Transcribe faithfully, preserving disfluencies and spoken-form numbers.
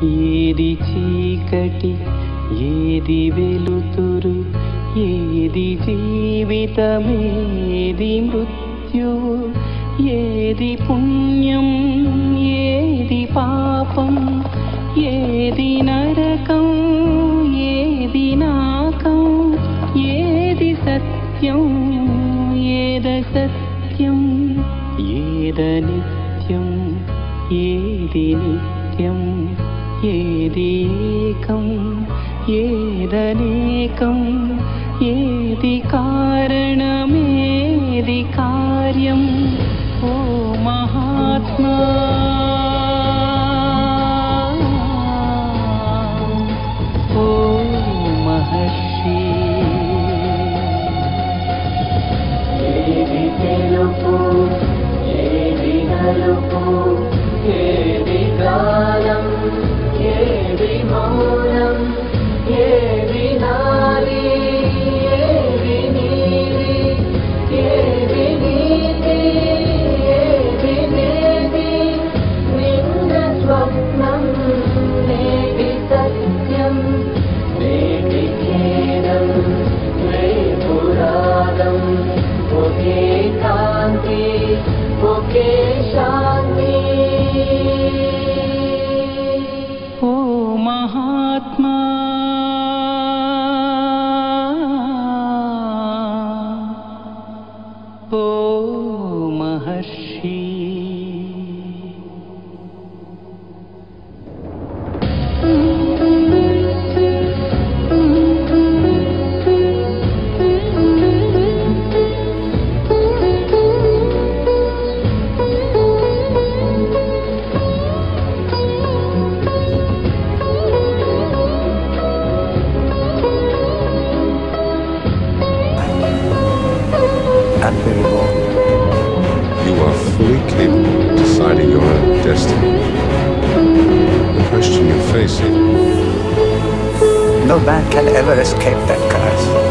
ఏది చీకటి ఏది వెలుతురు, ఏది జీవితమేది మృత్యువు, ఏది పుణ్యం ఏది పాపం, ఏది నరకం ఏది నాకం, ఏది సత్యం ఏద సత్యం, ఏద నిత్యం ఏది నిత్యం, ఏది ఏకం ఏదనేకం, ఏది కారణమేది కార్యం. ఓ మహాత్మా ఓ మహర్షి. ఏది తెలుపు ఏది నలుపు, ఏది కాలం ఏది మౌనం, ఏది నాలి ఏది నీలి, ఏది నీతి ఏది నేది, నిన్న స్వప్నం నేటి సత్యం, నేటి ఖేదం రేపు రాగం, ఒకే కాంతి ఒకే శాంతి. ఓ మహాత్మా ఓ మహర్షి. And be reborn. You are fully capable of deciding your own destiny. The question you're facing. No man can ever escape that curse.